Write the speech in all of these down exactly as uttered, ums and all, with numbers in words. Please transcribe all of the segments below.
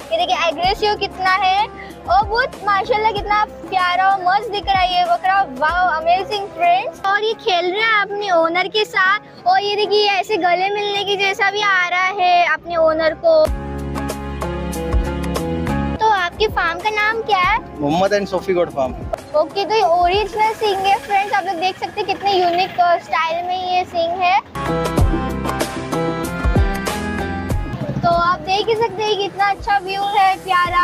ये देखिए एग्रेसिव कितना है और बहुत माशाल्लाह कितना प्यारा और मस्त दिख रहा है ये बकरा। Wow amazing friends. और ये खेल रहा है अपने ओनर के साथ और ये देखिए ऐसे गले मिलने की जैसा भी आ रहा है अपने ओनर को। तो आपके फार्म का नाम क्या है? Mohammed and Sophie goat farm. Okay तो ये ओरिजिनल सिंग है फ्रेंड्स, आप लोग देख सकते हैं कितने यूनिक स्टाइल में ये सिंग है। तो आप देख ही सकते हैं कितना अच्छा व्यू है प्यारा।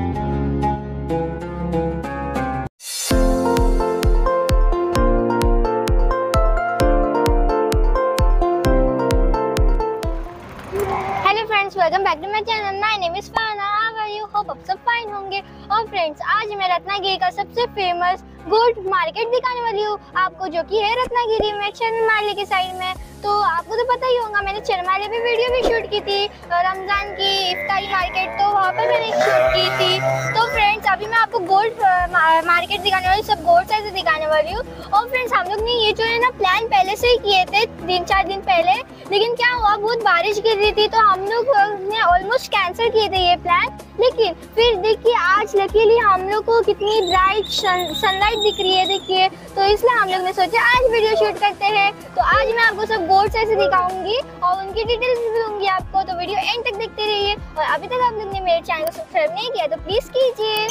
Hello friends, welcome back to my channel. My name is Fana. How are you? Hope आप सब फाइन होंगे। और फ्रेंड्स आज मैं रत्नागिरी का सबसे फेमस गोल्ड मार्केट दिखाने वाली हूँ आपको, जो कि है रत्नागिरी में चरमाले के साइड में। तो आपको तो पता ही होगा मैंने चरमाले पे वीडियो भी शूट की थी, रमजान की इफ्तारी मार्केट, तो वहाँ पर मैंने शूट की थी। तो फ्रेंड्स अभी मैं आपको गोल्ड मार्केट दिखाने वाली, सब गोल्ड साइज दिखाने वाली हूँ। और फ्रेंड्स हम लोग ने ये जो है ना प्लान पहले से ही किए थे तीन चार दिन पहले, लेकिन क्या हुआ बहुत बारिश गिर रही थी तो हम लोग ने ऑलमोस्ट कैंसिल किए थे ये प्लान। लेकिन फिर देखिए आज लकीली हम लोग को कितनी ब्राइट सनलाइट दिख रही है देखिए, तो इसलिए हम लोग ने सोचा आज वीडियो शूट करते हैं। तो आज मैं आपको सब गोल्ड साइज दिखाऊंगी और उनकी डिटेल्स भी दूंगी आपको, तो वीडियो एंड तक देखते रहिए। और अभी तक आप लोग ने मेरे चैनल को सब्सक्राइब नहीं किया तो प्लीज कीजिए।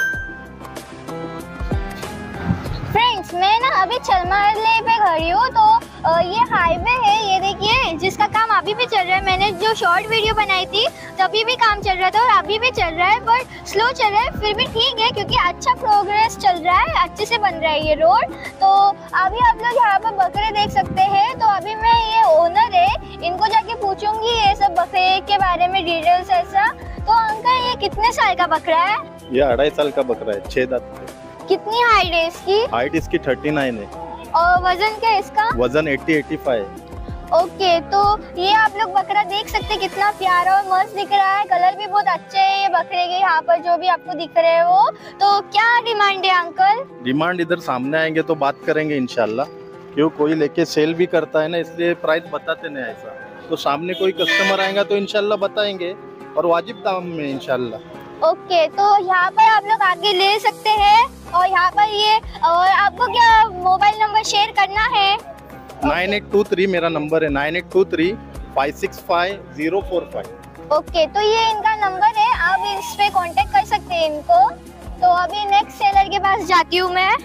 फ्रेंड्स मैं ना अभी चरमाले पे खड़ी हूँ, तो ये हाईवे है ये देखिए, जिसका काम अभी भी चल रहा है। मैंने जो शॉर्ट वीडियो बनाई थी तभी भी काम चल रहा था और अभी भी चल रहा है, बट स्लो चल रहा है, फिर भी ठीक है क्योंकि अच्छा प्रोग्रेस चल रहा है, अच्छे से बन रहा है ये रोड। तो अभी आप लोग यहाँ पर बकरे देख सकते हैं। तो अभी मैं ये ओनर है, इनको जाके पूछूंगी ये सब बकरे के बारे में डिटेल्स ऐसा। तो अंकल ये कितने साल का बकरा है? ये अढ़ाई साल का बकरा है, छह दांत। कितनी हाइट है इसकी? हाइट इसकी थर्टी नाइन है। और वजन क्या है इसका? वजन अस्सी पचासी। ओके तो ये आप लोग बकरा देख सकते हैं कितना प्यारा और मस्त दिख रहा है, कलर भी बहुत अच्छे है ये बकरे के। यहाँ पर जो भी आपको दिख रहे हैं वो, तो क्या डिमांड है अंकल? डिमांड इधर सामने आएंगे तो बात करेंगे इंशाल्लाह, क्यों कोई लेके सेल भी करता है ना, इसलिए प्राइस बताते नहीं ऐसा। तो सामने कोई कस्टमर आएगा तो इंशाल्लाह बताएंगे और वाजिब दाम में इंशाल्लाह। ओके तो यहाँ पर आप लोग आगे ले सकते हैं। और यहाँ पर ये, और आपको क्या मोबाइल नंबर शेयर करना है? नाइन एट टू थ्री मेरा नंबर है, nine eight two three five six five zero four five. Okay तो ये इनका नंबर है, आप इस पे कांटेक्ट कर सकते हैं इनको। तो अभी नेक्स्ट सेलर के पास जाती हूँ मैं।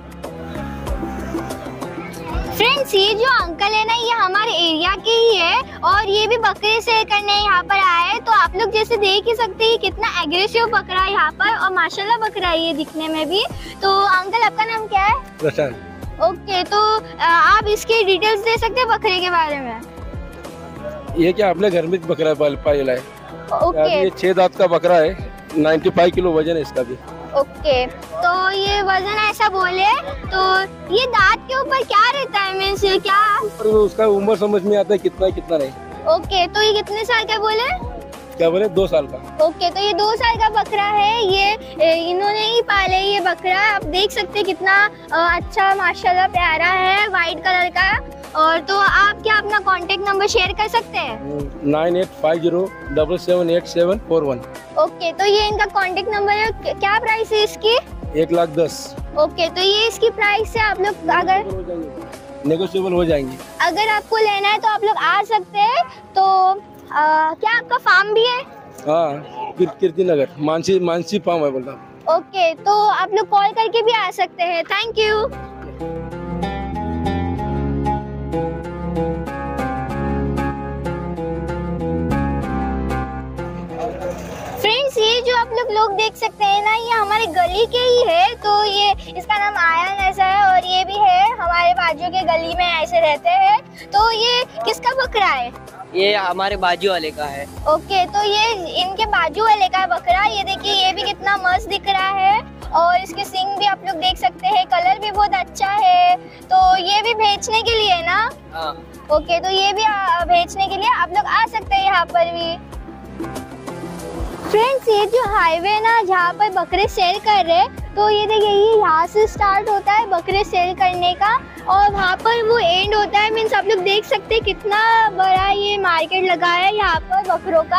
फ्रेंड्स ये जो अंकल है ना ये हमारे एरिया के ही है और ये भी बकरे सेल करने यहाँ पर आए हैं। तो आप लोग जैसे देख ही सकते हैं कितना एग्रेसिव बकरा है यहाँ पर और माशाल्लाह बकरा है ये दिखने में भी। तो अंकल आपका नाम क्या है? प्रशांत। ओके तो आप इसकी डिटेल्स दे सकते हैं बकरे के बारे में? ये क्या अपने घर में बकरा पाला है। ओके ये छह दांत का बकरा है, पचानवे किलो वजन है इसका भी। ओके तो ये वजन ऐसा बोले तो ये दांत के ऊपर क्या रहता है, मीन्स क्या पर उसका उम्र समझ में आता है कितना कितना नहीं। ओके तो ये कितने साल का बोले? क्या बोले? दो साल का। ओके तो ये दो साल का बकरा है, ये इन्होंने ही पाले ये बकरा। आप देख सकते हैं कितना अच्छा माशाल्लाह प्यारा है, वाइट कलर का। और तो आप क्या अपना कांटेक्ट नंबर शेयर कर सकते हैं? Nine eight five zero double seven eight seven four one. Okay तो ये इनका कांटेक्ट नंबर है। क्या प्राइस है इसकी? एक लाख दस। ओके तो ये इसकी प्राइस है, आप लोग अगर नेगोशिएबल हो जाएंगी। अगर आपको लेना है तो आप लोग आ सकते हैं। तो आ, क्या आपका फार्म भी है? हाँ कीर्ति नगर मानसी मानसी फार्म है बोलता। ओके तो आप लोग कॉल करके भी आ सकते हैं। Thank you. फ्रेंड्स ये जो आप लोग लोग देख सकते हैं ना ये हमारे गली के ही है। तो ये इसका नाम आयन ऐसा है और ये भी है हमारे बाजू के गली में ऐसे रहते हैं। तो ये किसका बकरा है? ये हमारे बाजू वाले का है। ओके तो ये इनके बाजू वाले का बकरा। ये देखिए ये भी कितना मस्त दिख रहा है और इसके सींग भी आप लोग देख सकते हैं, कलर भी बहुत अच्छा है। तो ये भी बेचने के लिए है ना? हाँ। ओके तो ये भी बेचने के लिए आप लोग आ सकते हैं यहाँ पर भी। फ्रेंड्स ये जो हाईवे ना जहाँ पर बकरे सेल कर रहे हैं, तो ये देखिए ये यहाँ से स्टार्ट होता है बकरे सेल करने का और वहाँ पर वो एंड होता है। मीन्स आप लोग देख सकते हैं कितना बड़ा ये मार्केट लगा है यहाँ पर बकरों का।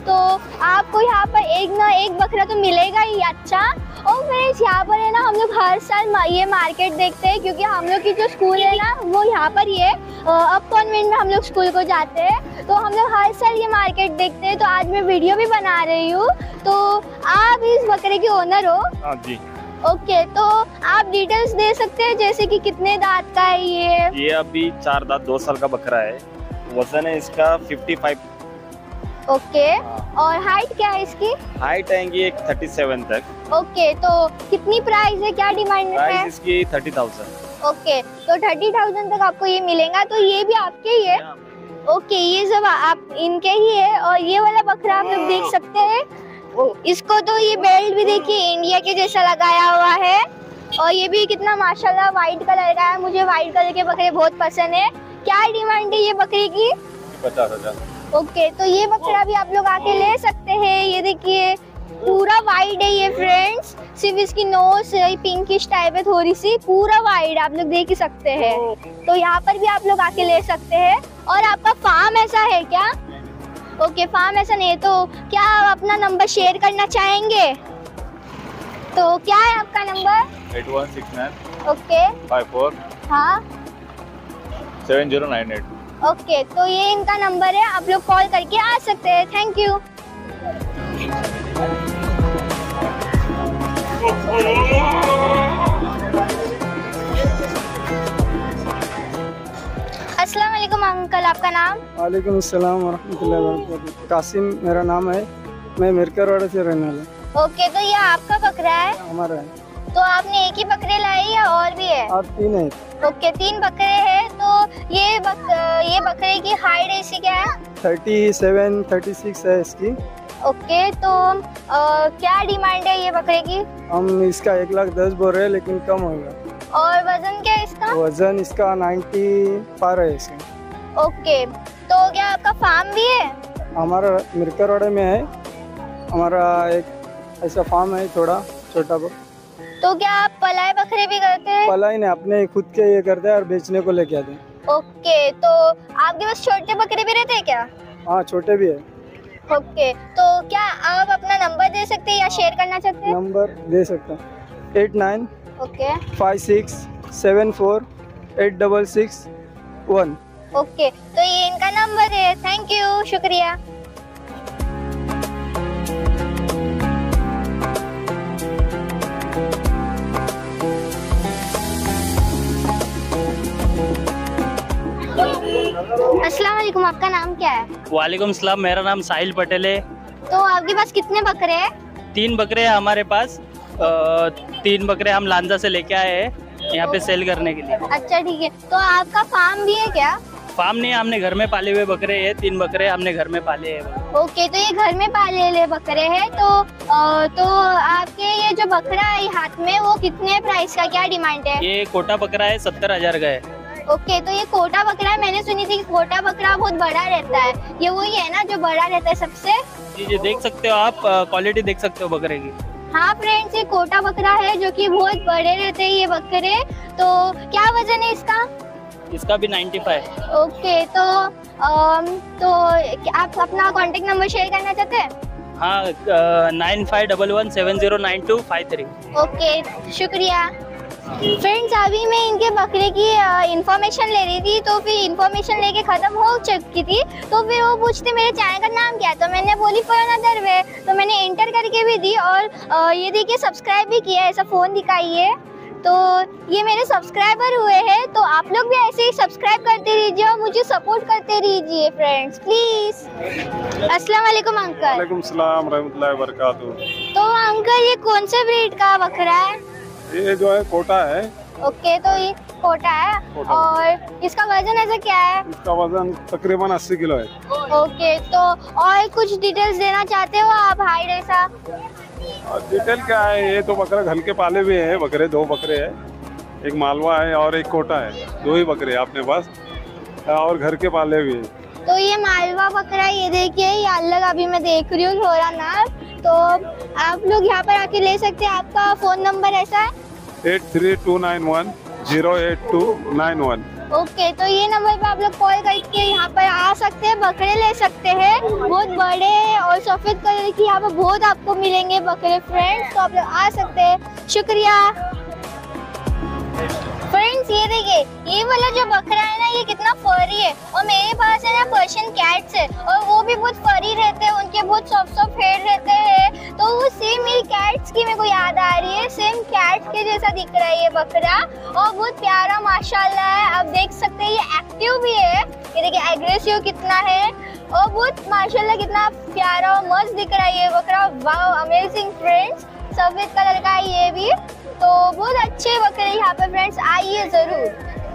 तो आपको यहाँ पर एक ना एक बकरा तो मिलेगा ही अच्छा। और फ्रेंड्स यहाँ पर है ना हम लोग हर साल ये मार्केट देखते हैं, क्योंकि हम लोग की जो स्कूल है ना वो यहाँ पर ही है। अप कॉन्वेंट में हम लोग स्कूल को जाते हैं, तो हम लोग हर साल ये मार्केट देखते हैं। तो आज मैं वीडियो भी बना रही हूँ। तो आप इस बकरे के ओनर हो? हाँ जी। ओके, तो आप डिटेल्स दे सकते हैं, जैसे कि कितने दांत का है ये? ये अभी चार दांत दो साल का बकरा है। वजन है इसका पचपन। ओके, और हाइट क्या है इसकी? हाइट आएंगी एक सैंतीस तक। ओके, तो कितनी प्राइस है, क्या डिमांड है? प्राइस इसकी तीस हज़ार। ओके, तो तीस हज़ार तक आपको ये मिलेगा। तो ये भी आपके ही है? ओके, ये सब आप इनके ही है। और ये वाला बकरा आप लोग देख सकते हैं, इसको तो ये बेल्ट भी देखिए इंडिया के जैसा लगाया हुआ है। और ये भी कितना माशाल्लाह वाइट कलर का है। मुझे वाइट कलर के बकरे बहुत पसंद है। क्या डिमांड है ये बकरे की? पचास हजार। ओके, तो ये बकरा भी आप लोग आके ले सकते हैं। ये देखिए पूरा वाइड है ये फ्रेंड्स, सिर्फ इसकी नोज पिंकिश टाइप है थोड़ी सी, पूरा वाइड आप लोग देख ही सकते हैं। तो यहाँ पर भी आप लोग आके ले सकते हैं। और आपका फार्म ऐसा है क्या? ओके, फार्म ऐसा नहीं है। तो क्या आप अपना नंबर शेयर करना चाहेंगे? तो क्या है आपका number? Eight one six nine okay, five four हाँ seven zero nine eight. Okay, तो ये इनका नंबर है, आप लोग कॉल करके आ सकते हैं। Thank you. अस्सलाम वालेकुम अंकल, आपका नाम? वालेकुम अस्सलाम वरहमतुल्लाहि वबरकातुहू। कासिम मेरा नाम है, मैं मिरकरवाड़ा से रहने वाला। ओके, तो ये आपका बकरा है? हमारा है। तो आपने एक ही बकरे लाए या और भी है? आप तीन है। ओके, तीन बकरे हैं। तो ये बक, ये बकरे की हाइट ऐसी क्या है? थर्टी सेवन थर्टी सिक्स है इसकी। ओके, तो आ, क्या डिमांड है ये बकरे की? हम इसका एक लाख दस बोल रहे हैं, लेकिन कम होगा। और वजन क्या है इसका? वजन इसका नाइन्टी पार है इसका। ओके, तो क्या आपका फार्म भी है? हमारा मिरकरवाड़ा में है, हमारा एक ऐसा फार्म है थोड़ा छोटा बहुत। तो क्या आप पलाए बकरे भी करते हैं? पलाई ने अपने खुद के ये करते हैं और बेचने को लेके आते हैं। ओके, तो आपके पास छोटे बकरे भी रहते हैं क्या? हाँ, छोटे भी है। ओके, तो क्या आप अपना नंबर दे सकते हैं या शेयर करना चाहते हैं? नंबर दे सकता हूँ, eight nine okay five six seven four eight double six one. Okay, तो ये इनका नंबर है। थैंक यू, शुक्रिया। अस्सलाम वालेकुम, आपका नाम क्या है? वालेकुम सलाम, मेरा नाम साहिल पटेल है। तो आपके पास कितने बकरे हैं? तीन बकरे हैं हमारे पास। अ, तीन बकरे हम लांजा से लेके आए हैं यहाँ पे सेल करने के लिए। अच्छा, ठीक है। तो आपका फार्म भी है क्या? फार्म नहीं, हमने घर में पाले हुए बकरे हैं। तीन बकरे हमने घर में पाले हैं। ओके, तो ये घर में पाले ले बकरे हैं। तो अ, तो आपके ये जो बकरा है हाथ में, वो कितने प्राइस का, क्या डिमांड है? ये कोटा बकरा है, सत्तर हजार का है। ओके, तो ये कोटा बकरा है। मैंने सुनी थी कि कोटा बकरा बहुत बड़ा रहता है, ये वही है ना जो बड़ा रहता है सबसे? जी जी, देख सकते हो आप, क्वालिटी देख सकते हो बकरे की। हाँ फ्रेंड्स, ये कोटा बकरा है जो कि बहुत बड़े रहते हैं ये बकरे। तो क्या वजन है इसका? इसका भी पचानवे। ओके, तो अम, तो आप अपना कांटेक्ट नंबर शेयर करना चाहते हैं? हाँ, nine five double one seven zero nine two five three. Okay, शुक्रिया। फ्रेंड्स, अभी मैं इनके बकरे की इंफॉर्मेशन ले रही थी, तो फिर इंफॉर्मेशन लेके ख़त्म हो चुकी थी। तो फिर वो पूछते मेरे चैनल का नाम क्या है, तो मैंने बोली फॉर अनदर वे, तो मैंने एंटर करके भी दी। और अ, ये देखिए सब्सक्राइब भी किया, ऐसा फ़ोन दिखाइए। तो ये मेरे सब्सक्राइबर हुए हैं, तो आप लोग भी ऐसे ही सब्सक्राइब करते रहिए और मुझे सपोर्ट करते रहिए फ्रेंड्स, प्लीज़। अस्सलाम वालेकुम अंकल। वालेकुम सलाम रहमतुल्लाहि वबरकातुहू। तो अंकल, ये कौन से ब्रीड का बकरा है? ये जो है कोटा है। ओके, तो ये कोटा है। कोटा। और इसका वजन ऐसा क्या है? इसका वजन तकरीबन अस्सी किलो है। ओके, तो और कुछ डिटेल्स देना चाहते हो आप, हाइट ऐसा? और डिटेल क्या है, ये तो बकरा घर के पाले हुए हैं बकरे, दो बकरे हैं, एक मालवा है और एक कोटा है, दो ही बकरे हैं अपने पास और घर के पाले हुए हैं। तो ये मालवा बकरा, ये देखिए, ये अलग अभी मैं देख रही हूँ थोड़ा नाम। तो आप लोग यहाँ पर आके ले सकते हैं। आपका फ़ोन नंबर ऐसा है? Eight three two nine one zero eight two nine one. Okay, तो ये नंबर पे आप लोग कॉल करके यहाँ पर आ सकते हैं, बकरे ले सकते हैं। बहुत बड़े और सफेद कलर की यहाँ पर बहुत आपको मिलेंगे बकरे फ्रेंड्स, तो आप लोग आ सकते हैं। शुक्रिया फ्रेंड्स। ये देखिए, ये वाला जो बकरा है ना, ये कितना फरी है। और मेरे पास है ना पर्शियन कैट्स है, और वो भी बहुत फरी रहते हैं, उनके बहुत सॉफ्ट सॉफ्ट हेयर रहते हैं। तो वो सेम मेरी कैट्स की मेरे को याद आ रही है, सेम कैट्स के जैसा दिख रहा है ये बकरा, और बहुत प्यारा माशाल्लाह है। आप देख सकते हैं ये एक्टिव भी है, ये देखिए एग्रेसिव कितना है, और बहुत माशाल्लाह कितना प्यारा और मस्त दिख रहा है ये बकरा। Wow, amazing friends. सफेद कलर का है ये भी, तो बहुत अच्छे बकरे यहाँ पे फ्रेंड्स, आइए जरूर।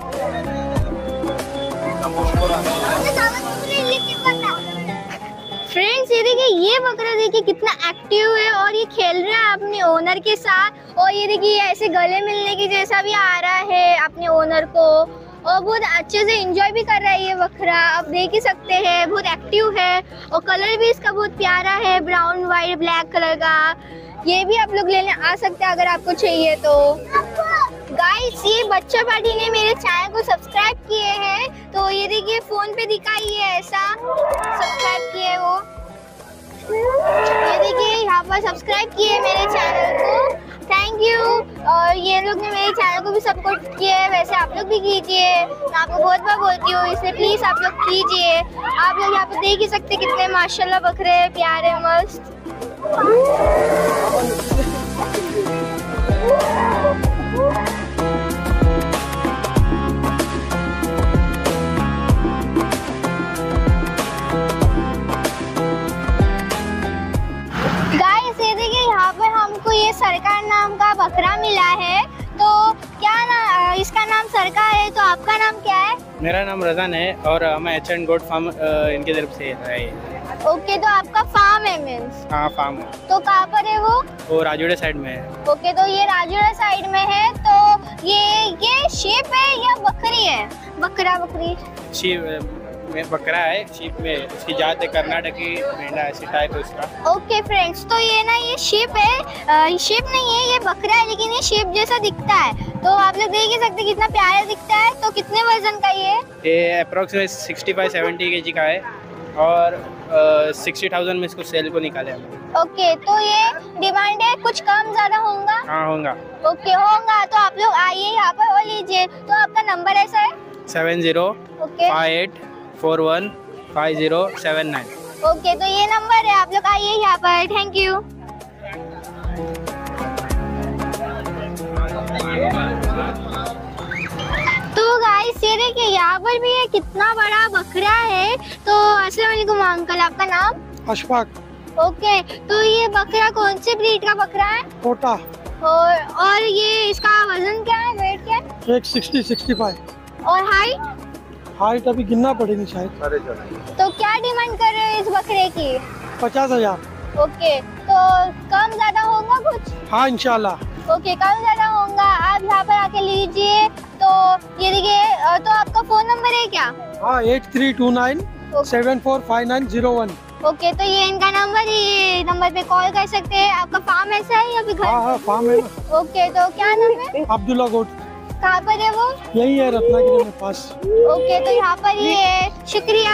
फ्रेंड्स ये देखिए, ये बकरा देखिए कितना एक्टिव है, और ये खेल रहा है अपने ओनर के साथ, और ये देखिए ऐसे गले मिलने की जैसा भी आ रहा है अपने ओनर को, और बहुत अच्छे से एंजॉय भी कर रहा है ये बकरा। आप देख ही सकते हैं, बहुत एक्टिव है, और कलर भी इसका बहुत प्यारा है, ब्राउन वाइट ब्लैक कलर का। ये भी आप लोग लेने आ सकते हैं अगर आपको चाहिए तो। गाइस, ये बच्चा पार्टी ने मेरे चैनल को सब्सक्राइब किए हैं, तो ये देखिए फोन पे दिखाई है ऐसा सब्सक्राइब किए वो, ये देखिए यहाँ पर सब्सक्राइब किए मेरे चैनल को, थैंक यू। और ये लोग ने मेरे चैनल को भी सपोर्ट किया है, वैसे आप लोग भी कीजिए, मैं आपको बहुत बार बोलती हूँ, इसलिए प्लीज आप लोग कीजिए। आप लोग यहाँ पे देख ही सकते कितने माशाल्लाह बकरे हैं, प्यारे मस्त। गाइस ये देखिए, यहाँ पर हमको ये सरकार नाम का बकरा मिला है, तो क्या ना इसका नाम सरकार है, तो आपका नाम क्या है? मेरा नाम रज़ान है, और मैं एच एंड गोट फार्म इनकी तरफ से है। ओके, तो आपका फार्म है मीन्स? हाँ, फार्म है। तो कहाँ पर है वो? वो राजोड़े साइड में है। ओके, तो ये राजोड़ा साइड में है, तो ये ये शीप है या बकरी है? बकरा बकरी शीप में बकरा है, शीप में इसकी जात है कर्नाटकी मेंढा, ऐसी टाइप है उसका। ओके फ्रेंड्स, तो ये ना ये शीप है, शीप नहीं है ये बकरा है, लेकिन ये शीप जैसा दिखता है। तो आप लोग देख ही सकते कितना प्यारा दिखता है। तो कितने वजन का ये? ये अप्रोक्सीमेट सिक्सटी फाइव सेवेंटी के जी का है, और सिक्सटी थाउजेंड में इसको सेल को निकाले हम। ओके, तो ये डिमांड है, कुछ कम ज्यादा होगा? हाँ, होगा। ओके, होगा, तो आप लोग आइए यहाँ पर और लीजिए। तो आपका नंबर ऐसा है? Seven zero okay five eight four one five zero seven nine. Okay, तो ये नंबर है, आप लोग आइए यहाँ पर। Thank you. तो गाइस ये देखिए, यहाँ पर भी है कितना बड़ा बकरा है। तो अस्सलाम वालेकुम अंकल, आपका नाम? अशफाक। ओके, तो ये बकरा कौन से ब्रीड का बकरा है? कोटा। और और ये इसका वजन क्या है, वेट क्या है? एक सिक्सटी सिक्सटी फाइव। और हाइट? हाइट अभी गिनना पड़ेगी शायद। तो क्या डिमांड कर रहे हो इस बकरे की? पचास हजार। ओके, तो कम ज्यादा होगा कुछ? हाँ इंशाल्लाह। ओके, कम ज्यादा होगा, आप यहाँ पर आके लीजिए। तो ये देखिए, तो आपका फोन नंबर है क्या? हाँ, eight three two nine seven four five nine zero one. Okay, तो ये इनका नंबर है, ये नंबर पे कॉल कर सकते हैं। आपका फार्म ऐसा है या फिर घर? हाँ हाँ, फार्म है ना। ओके, तो क्या नाम है? अब्दुल्ला गोट। कहाँ पर है वो? यही है, रत्नागिरी में पास। ओके, तो यहाँ पर ये है। शुक्रिया।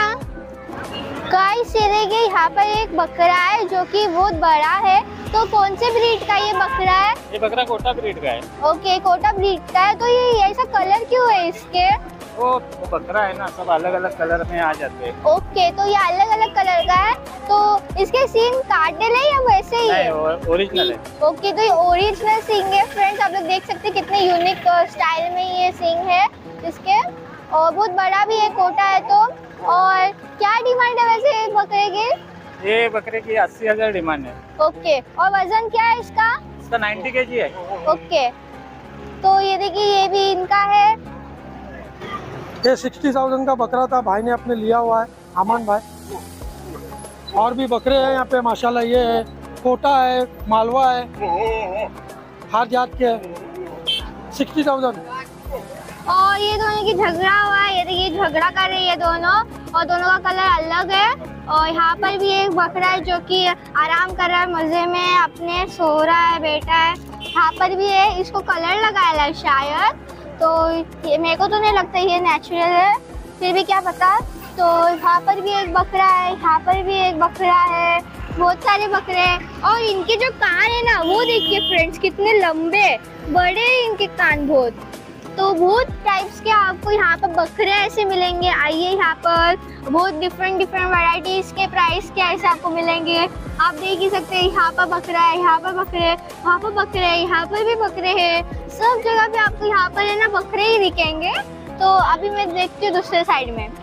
गाइस ये देखिए, यहाँ पर एक बकरा है जो कि बहुत बड़ा है। तो कौन से ब्रीड का ये बकरा है? ये बकरा कोटा ब्रीड का है। ओके, कोटा ब्रीड का है। तो ये ऐसा कलर क्यों है इसके? वो, वो बकरा है ना, सब अलग अलग कलर में आ जाते हैं। ओके, तो ये अलग अलग कलर का है। तो इसके सींग काट डले या वैसे ही है? ओरिजिनल है। ओके, तो ये ओरिजिनल सींग है फ्रेंड्स, आप लोग देख सकते हैं कितने यूनिक स्टाइल में ये सींग है इसके, और बहुत बड़ा भी है, कोटा है। तो और क्या डिमांड है वैसे बकरे की? ये बकरे की अस्सी हजार डिमांड है। ओके, और वजन क्या है इसका? इसका नाइन्टी के जी है। ओके, तो ये देखिए, ये भी इनका है। ये सिक्सटी थाउजेंड का बकरा था, भाई ने अपने लिया हुआ है, अमन भाई। और भी बकरे हैं यहाँ पे माशाल्लाह। ये है कोटा है, मालवा है, हर जात के है। Sixty thousand. और ये दोनों की झगड़ा हुआ है, ये देखिए झगड़ा कर रही है दोनों, और दोनों का कलर अलग है। और यहाँ पर भी एक बकरा है जो कि आराम कर रहा है, मजे में अपने सो रहा है, बैठा है। यहाँ पर भी है, इसको कलर लगाया है शायद। तो तो ये मेरे को तो नहीं लगता ये नेचुरल है, फिर भी क्या पता। तो यहाँ पर भी एक बकरा है, यहाँ पर भी एक बकरा है, बहुत सारे बकरे हैं। और इनके जो कान है ना वो देखिए फ्रेंड्स कितने लंबे बड़े इनके कान बहुत। तो बहुत टाइप्स के आपको यहाँ पर बकरे ऐसे मिलेंगे। आइए यहाँ पर बहुत डिफरेंट डिफरेंट वैरायटीज के प्राइस के ऐसे आपको मिलेंगे। आप देख ही सकते हैं यहाँ पर बकरा है, यहाँ पर बकरे, वहाँ पर बकरे है, यहाँ पर भी बकरे हैं। सब जगह पे आपको यहाँ पर है ना बकरे ही दिखेंगे। तो अभी मैं देखती हूँ दूसरे साइड में।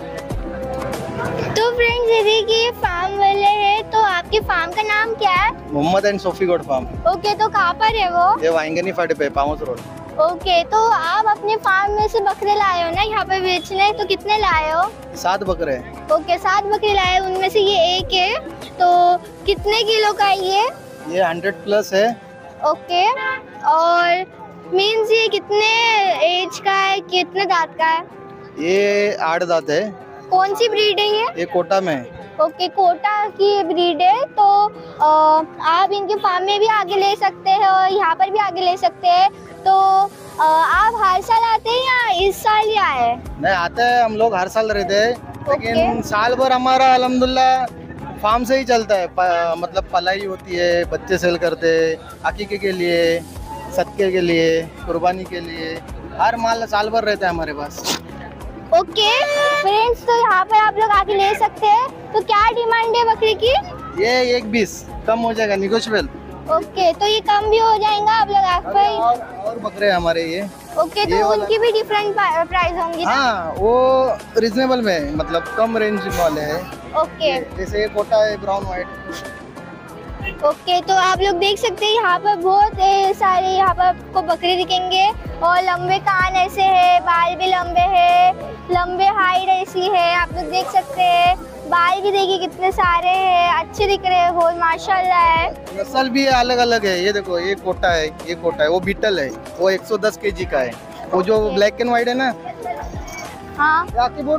तो फ्रेंड्स ये देखिए फार्म वाले हैं। तो आपके फार्म का नाम क्या है? Mohammed and Sophie goat farm. Okay, तो कहाँ पर है वो? ये वाइंगनी फाटे पे, पामोस रोड। ओके, तो आप अपने फार्म में से बकरे लाए हो ना यहाँ पे बेचने, तो कितने लाए हो? सात बकरे हैं। ओके, सात बकरे लाए, उनमें से ये एक है। तो कितने किलो का है ये? ये हंड्रेड प्लस है। ओके, और मीन्स ये कितने एज का है, कितने दांत का है? ये आठ दांत है। कौन सी ब्रीड है ये? ये कोटा में है। ओके, कोटा की ब्रीड है। तो आ, आप इनके फार्म में भी आगे ले सकते हैं और यहाँ पर भी आगे ले सकते हैं। तो आ, आप हर साल आते हैं या इस साल ही आए? नहीं, आते हैं हम लोग, हर साल रहते हैं, लेकिन साल भर हमारा अल्हम्दुलिल्लाह फार्म से ही चलता है। प, मतलब पलाई होती है, बच्चे सेल करते हैं, अकीके के लिए, सदके के लिए, कुर्बानी के लिए, हर माल साल भर रहता है हमारे पास। ओके फ्रेंड्स, तो यहाँ पर आप लोग आके ले सकते हैं। तो क्या डिमांड है बकरी की? ये एक बीस कम हो जाएगा, निगोशिएबल। ओके, तो ये कम भी हो जाएगा आप लोग आप पर। और, और बकरे हैं हमारे ये। ओके, तो उनकी भी डिफरेंट प्राइस होंगी ना? हाँ, वो रिजनेबल में, मतलब कम रेंज वाले हैं। ओके, जैसे ये कोटा है ब्राउन व्हाइट। ओके, तो आप लोग देख सकते हैं यहाँ पर बहुत ए, सारे यहाँ पर आपको बकरे दिखेंगे। और लंबे कान ऐसे है, बाल भी लंबे है, लंबे हाइट ऐसी है, आप लोग देख सकते हैं। बाल भी देखिए कितने सारे हैं, अच्छे दिख रहे हैं बहुत, माशाल्लाह है। नस्ल भी अलग अलग है। ये देखो, ये कोटा है, ये कोटा है, वो बीटल है, वो एक सौ दस केजी का है। वो जो ब्लैक एंड व्हाइट है ना, हाँ, वो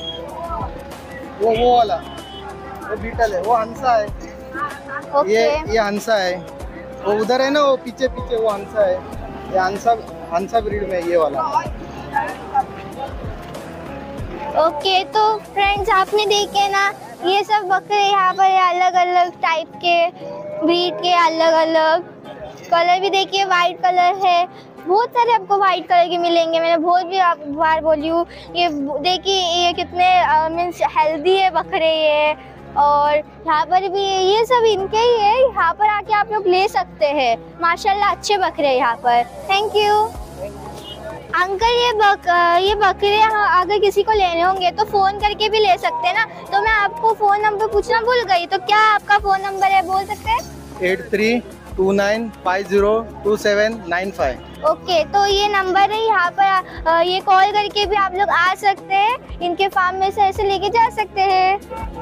वो वाला वो बीटल है, वो हंसा है। ओके, ये ये हंसा है। वो उधर है ना, वो पीछे पीछे वो हंसा है। ये हंसा हंसा ब्रीड में ये वाला। ओके, तो फ्रेंड्स आपने देखे ना, ये सब बकरे यहाँ पर अलग अलग टाइप के ब्रीड के, अलग अलग कलर भी देखिए, वाइट कलर है, बहुत सारे आपको वाइट कलर के मिलेंगे। मैंने बहुत भी आप बार बोली हूँ। ये देखिए ये कितने मीन्स हेल्दी है बकरे ये। और यहाँ पर भी ये सब इनके ही है, यहाँ पर आके आप लोग ले सकते हैं। माशाल्लाह अच्छे बकरे यहाँ पर। Thank you uncle. ये बक ये बकरे अगर किसी को लेने होंगे तो फ़ोन करके भी ले सकते हैं ना? तो मैं आपको फ़ोन नंबर पूछना भूल गई, तो क्या आपका फ़ोन नंबर है, बोल सकते हैं? Eight three two nine five zero two seven nine five. Okay, तो ये नंबर है, यहाँ पर ये कॉल करके भी आप लोग आ सकते हैं, इनके फार्म में से ऐसे लेके जा सकते हैं।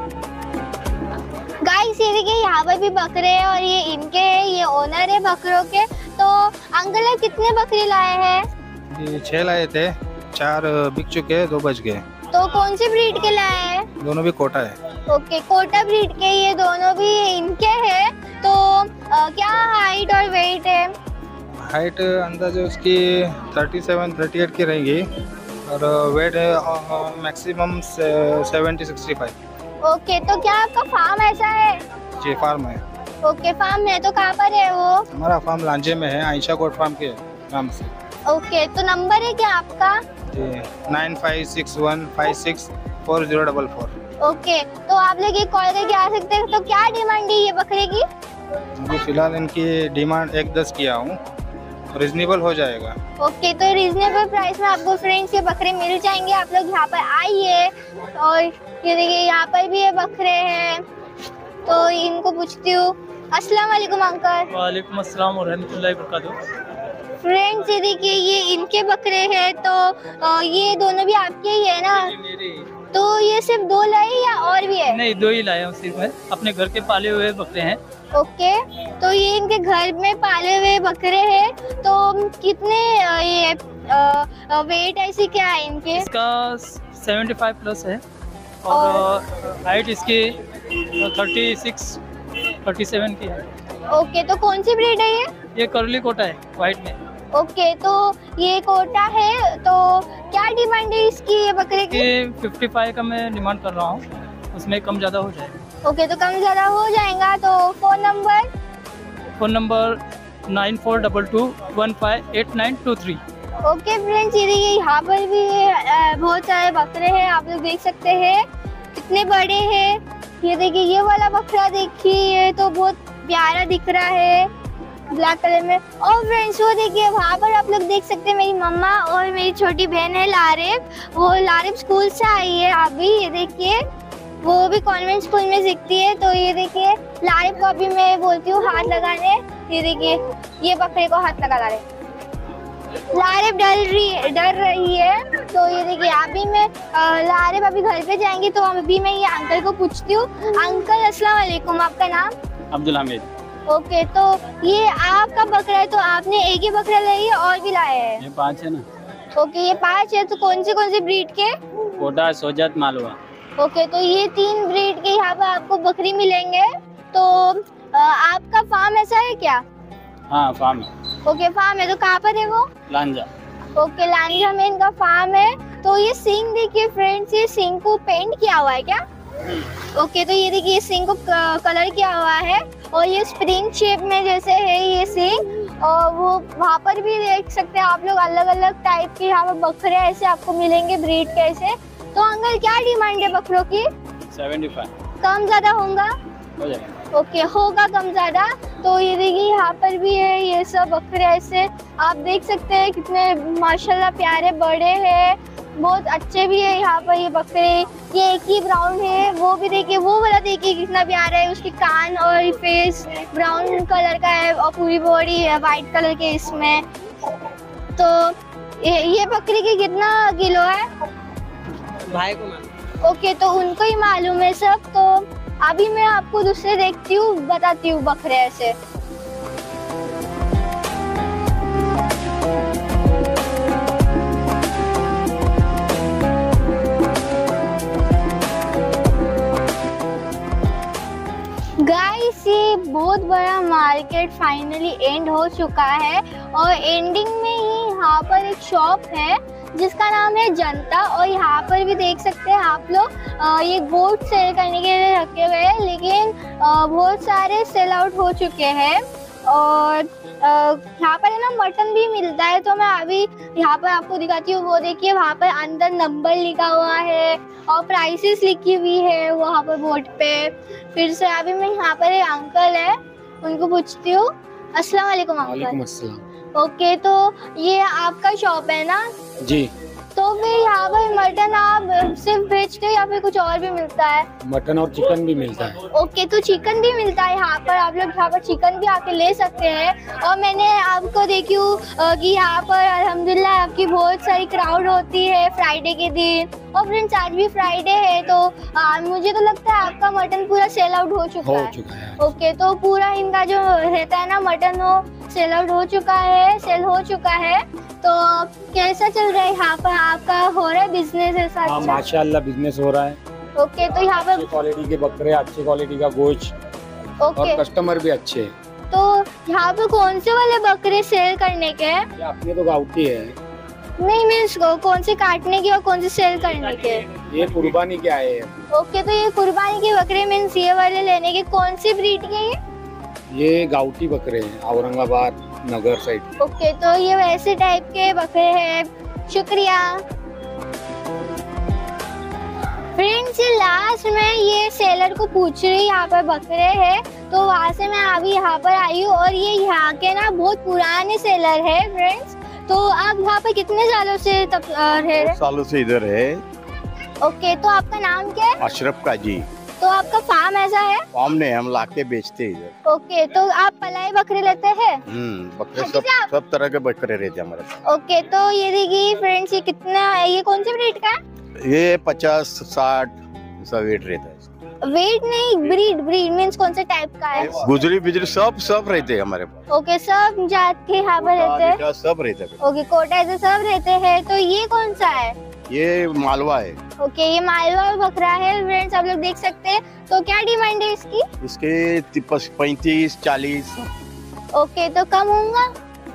गाइस ये देखिए यहाँ पर भी बकरे हैं और ये इनके हैं, ये ओनर है बकरों के। तो अंकल आप कितने बकरे लाए हैं? ये छह लाए थे, चार बिक चुके हैं, दो बच गए। तो कौन सी ब्रीड के लाए हैं? दोनों भी कोटा है। ओके, कोटा ब्रीड के ये दोनों भी इनके हैं। तो आ, क्या हाइट और वेट है? हाइट अंदाजे उसकी सैंतीस अड़तीस की रहेगी और वेट है maximum seventy sixty five. Okay, तो क्या आपका फार्म ऐसा है? जी फार्म है। ओके, फार्म है, तो कहाँ पर है वो? हमारा फार्म लांजे में है, आयशा गोट फार्म के नाम से। ओके, तो नंबर है क्या आपका? जी nine five six one five six four zero double four. Okay, तो आप लोग एक कॉल करके आ सकते हैं। तो क्या डिमांड है ये बकरे की? अभी फिलहाल इनकी डिमांड एक दस किया हूँ, रिजनेबल हो जाएगा। ओके, तो रिजनेबल प्राइस में आपको फ्रेंड्स ये बकरे मिल जाएंगे। आप लोग यहाँ पर आइए। और ये देखिए यहाँ पर भी ये बकरे हैं, तो इनको पूछती हूँ। अस्सलाम वालेकुम अंकल। वालेकुम अस्सलाम और रहमतुल्लाहि व बरकातहू। फ्रेंड्स ये देखिए ये इनके बकरे हैं। तो अ, ये दोनों भी आपके ही है ना? मेरे तो ये सिर्फ दो लाए या और भी है? नहीं, दो ही लाए हैं, सिर्फ मैं अपने घर के पाले हुए बकरे हैं। ओके, तो ये इनके घर में पाले हुए बकरे हैं। तो कितने अ, ये अ, वेट ऐसी क्या है इनके? इसका सेवेंटी फाइव प्लस है और हाइट इसकी थर्टी सिक्स थर्टी सेवन की है। ओके, तो कौन सी ब्रीड है ये? ये करली कोटा है, वाइट में। ओके, तो ये कोटा है, तो क्या डिमांड है इसकी ये बकरे की? ये फिफ्टी फाइव का मैं डिमांड कर रहा हूँ, उसमें कम ज़्यादा हो जाएगा। ओके, तो कम ज़्यादा हो जाएगा। तो phone number? Phone number nine four double two one five eight nine two three. Okay friends, ये देखिए यहाँ पर भी अ, बहुत सारे बकरे हैं, आप लोग देख सकते हैं कितने बड़े हैं। ये देखिए ये वाला बकरा देखिए, ये तो बहुत प्यारा दिख रहा है ब्लैक कलर में। और फ्रेंड्स वो देखिए वहाँ पर आप लोग देख सकते हैं मेरी मम्मा और मेरी छोटी बहन है लारिब, वो लारिब स्कूल से आई है अभी। ये देखिए वो भी कॉन्वेंट स्कूल में सीखती है। तो ये देखिए लारिब को अभी मैं बोलती हूँ हाथ लगाने। ये देखिए ये बकरे को हाथ लगा रहे, लारिब डर रही डर रही है। तो ये देखिए अभी मैं लारिब अभी घर पे जाएंगी, तो अभी मैं ये अंकल को पूछती हूँ। अंकल अस्सलाम वालेकुम, आपका नाम? अब्दुल हामिद। ओके, तो ये आपका बकरा है, तो आपने एक ही बकरा लिया है और भी लाए हैं? ये पाँच है ना। ओके, ये पांच है, तो कौन से कौन से ब्रीड के? कोटा, सोजत, मालवा। ओके, तो ये तीन ब्रीड के यहाँ पर आपको बकरी मिलेंगे। तो अ, आपका फार्म ऐसा है क्या? हाँ फार्म है। ओके, फार्म है, तो कहाँ पर है वो? लांजा। ओके, लांजा में इनका फार्म है। तो ये सिंग देखिए फ्रेंड्स, ये सिंग को पेंट किया हुआ है क्या? ओके, तो ये देखिए सिंग को कलर किया हुआ है और ये स्प्रिंग शेप में जैसे है ये सिंग। और वो वहाँ पर भी देख सकते हैं आप लोग अलग अलग टाइप के यहाँ पर बकरे ऐसे आपको मिलेंगे ब्रीड के ऐसे। तो अंकल क्या डिमांड है बकरों की? Seventy five. कम ज्यादा होगा? हो जाएगा। ओके, होगा कम ज्यादा। तो ये देखिए यहाँ पर भी है ये सब बकरे ऐसे, आप देख सकते हैं कितने माशाल्लाह प्यारे बड़े हैं, बहुत अच्छे भी है यहाँ पर ये बकरे। ये एक ही ब्राउन है, वो भी देखिए, वो वाला देखिए कितना प्यारा है, उसके कान और फेस ब्राउन कलर का है और पूरी बॉडी है वाइट कलर के इसमें। तो ये, ये बकरी की कितना किलो है? भाई को मालूम। ओके, तो उनको ही मालूम है सब। तो अभी मैं आपको दूसरे देखती हूँ, बताती हूँ बकरे ऐसे। गाइस, ये बहुत बड़ा मार्केट फाइनली एंड हो चुका है और एंडिंग में ही यहाँ पर एक शॉप है जिसका नाम है जनता। और यहाँ पर भी देख सकते हैं आप लोग अ, ये गोट सेल करने के लिए रखे हुए हैं, लेकिन अ, बहुत सारे सेल आउट हो चुके हैं। और अ, यहाँ पर है ना मटन भी मिलता है, तो मैं अभी यहाँ पर आपको दिखाती हूँ। वो देखिए वहाँ पर अंदर नंबर लिखा हुआ है और प्राइसेस लिखी हुई है वहाँ पर बोर्ड पे। फिर से अभी मैं यहाँ पर एक अंकल है, उनको पूछती हूँ। अस्सलाम वालेकुम अंकल। वालेकुम अस्सलाम। ओके, तो ये आपका शॉप है ना? जी। तो फिर यहाँ पर मटन आप सिर्फ बेचते हो या फिर कुछ और भी मिलता है? मटन और चिकन भी मिलता है। ओके, तो चिकन भी मिलता है यहाँ पर, आप लोग यहाँ पर चिकन भी आके ले सकते हैं। और मैंने आपको देखी हूँ कि यहाँ पर अल्हम्दुलिल्लाह आपकी बहुत सारी क्राउड होती है फ्राइडे के दिन। और फ्रेंड्स आज भी फ्राइडे है, तो आ, मुझे तो लगता है आपका मटन पूरा सेल आउट हो चुका हो है। चुका है। ओके, तो पूरा इनका जो रहता है ना मटन, वो सेल आउट हो चुका है, सेल हो चुका है। तो कैसा चल रहा है यहाँ पर आपका? हो रहा है बिजनेस ऐसा? हाँ अच्छा, माशाल्लाह बिजनेस हो रहा है। ओके, तो यहाँ पर अच्छी क्वालिटी के बकरे, अच्छी क्वालिटी का गोश्त और ओके, कस्टमर भी अच्छे हैं। तो यहाँ पे कौन से वाले बकरे सेल करने के हैं? ये अपने तो गाउटी है। नहीं, मीन्स कौन से काटने के और कौन से सेल करने के? ये कुर्बानी के आए हैं। ओके, तो ये कुर्बानी के बकरे मीन्स ये वाले लेने के, कौन सी ब्रीड के ये? ये गाउटी बकरे हैं, औरंगाबाद नगर साइड। ओके, तो ये वैसे टाइप के बकरे हैं। शुक्रिया फ्रेंड्स। लास्ट में ये सेलर को पूछ रही यहाँ पर बकरे हैं, तो वहाँ से मैं अभी यहाँ पर आई हूँ। और ये यहाँ के ना बहुत पुराने सेलर है फ्रेंड्स। तो आप यहाँ पर कितने सालों से तब रह रहे? सालों से इधर है। ओके, तो आपका नाम क्या है? अशरफ काजी। तो आपका फार्म ऐसा है? फार्म ने हम लाके बेचते हैं इधर। ओके, तो आप पलाई बकरे लेते हैं? हम्म, बकरे अच्छा, सब आप- सब तरह के बकरे रहते हैं हमारे पास। ओके, तो ये देखिए फ्रेंड्स, ये कितना है, ये कौन सी ब्रीड का है? ये पचास साठ ऐसा वेट रहता है। वेट नहीं, ब्रीड ब्रीड मीन्स कौन से टाइप का है? गुजरी बिजरी सब सब रहते हैं हमारे पास। ओके, सब जात के यहाँ पर रहते हैं। कोटा सब रहते हैं। ओके, कोटा ऐसे सब रहते हैं। तो ये कौन सा है? ये मालवा है। ओके, ये मालवा बकरा है फ्रेंड्स, आप लोग देख सकते हैं। तो क्या डिमांड है इसकी? इसके पैंतीस चालीस। ओके, तो कम होगा?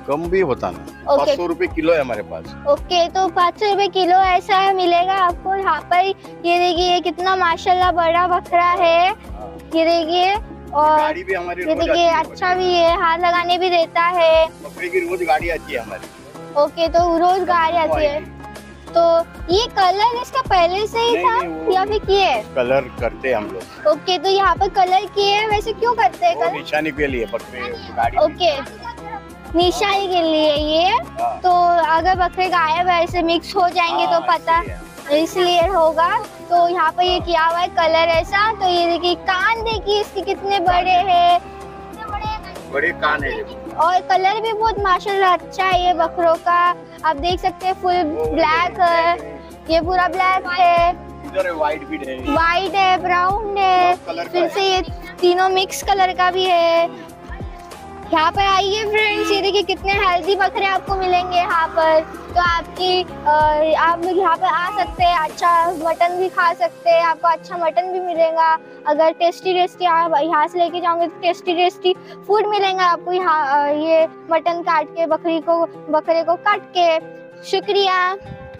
कम भी होता ना। ओके। पाँच सौ रुपए किलो है हमारे पास। ओके, तो पाँच सौ रुपए किलो ऐसा मिलेगा आपको यहाँ पर। ये देखिए कितना माशाल्लाह बड़ा बकरा है, ये देखिए। और गाड़ी भी हमारी ये रोज देखिए आती है, अच्छा भी है, हाथ लगाने भी देता है। बकरे की रोज गाड़ी आती है हमारी। ओके, तो रोज गाड़ी आती है। तो ये कलर इसका पहले से ही नहीं, था नहीं, वो या फिर किए? कलर करते हैं हम लोग। ओके, तो यहाँ पर कलर किए, वैसे क्यों करते हैं वो कलर? निशानी के लिए बकरे गाड़ी। ओके, निशानी के लिए ये। हाँ। तो अगर बकरे गायब ऐसे मिक्स हो जाएंगे तो हाँ, पता इसलिए होगा। तो यहाँ पर ये किया हुआ है कलर ऐसा। तो ये देखिए कान देखिए इसके कितने बड़े हैं, बड़े कान है। और कलर भी बहुत माशाल्लाह अच्छा है ये बकरों का। आप देख सकते हैं फुल ब्लैक है, ये पूरा ब्लैक है, इधर व्हाइट भी है, वाइट है, ब्राउन है, कलर का फिर से ये तीनों मिक्स कलर का भी है। यहाँ पर आइए फ्रेंड्स, ये देखिए कितने हेल्दी बकरे आपको मिलेंगे यहाँ पर। तो आपकी आ, आप लोग यहाँ पर आ सकते हैं, अच्छा मटन भी खा सकते हैं, आपको अच्छा मटन भी मिलेगा। अगर टेस्टी टेस्टी आप यहाँ से लेके जाओगे तो टेस्टी टेस्टी फूड मिलेगा आपको यहाँ। ये मटन काट के बकरी को बकरे को काट के। शुक्रिया,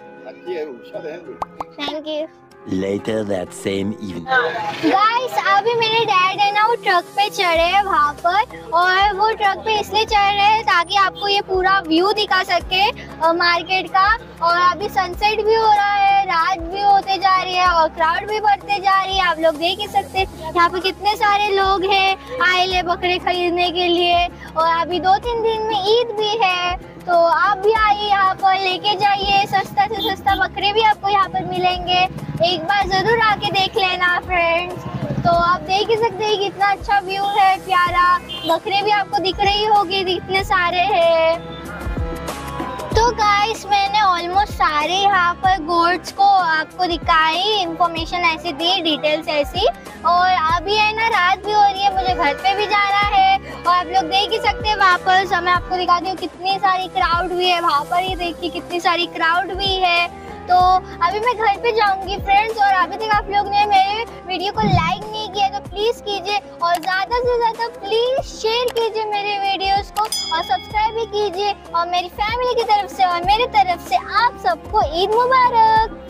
thank you. Later that same evening. Guys अभी मेरे डैड है ना वो ट्रक पे चढ़े हैं वहाँ पर, और वो ट्रक पे इसलिए चढ़ रहे हैं ताकि आपको ये पूरा व्यू दिखा सके मार्केट का। और अभी सनसेट भी हो रहा है, रात भी होते जा रही है और क्राउड भी बढ़ते जा रही है। आप लोग देख ही सकते हैं यहाँ पे कितने सारे लोग हैं आए ले बकरे खरीदने के लिए। और अभी दो तीन दिन में ईद भी है, तो आप भी आइए यहाँ पर, लेके जाइए। सस्ता से सस्ता बकरे भी आपको यहाँ पर मिलेंगे, एक बार जरूर आके देख लेना फ्रेंड्स। तो आप देख ही सकते हैं कितना अच्छा व्यू है, प्यारा। बकरे भी आपको दिख रही होगी, इतने सारे हैं। तो गाइस मैंने ऑलमोस्ट सारे यहाँ पर गोट्स को आपको दिखाई, इंफॉर्मेशन ऐसी दी, डिटेल्स ऐसी। और अभी है ना रात भी हो रही है, मुझे घर पे भी जाना है। और आप लोग देख ही सकते हैं वापस, मैं आपको दिखाती हूँ कितनी सारी क्राउड भी है वहाँ पर। ही देखिए कितनी सारी क्राउड भी है। तो अभी मैं घर पे जाऊंगी फ्रेंड्स। और अभी तक आप लोग ने मेरे वीडियो को लाइक नहीं किया तो प्लीज कीजिए, और ज्यादा से ज्यादा प्लीज शेयर कीजिए मेरे वीडियोस को, और सब्सक्राइब भी कीजिए। और मेरी फैमिली की तरफ से और मेरी तरफ से आप सबको ईद मुबारक।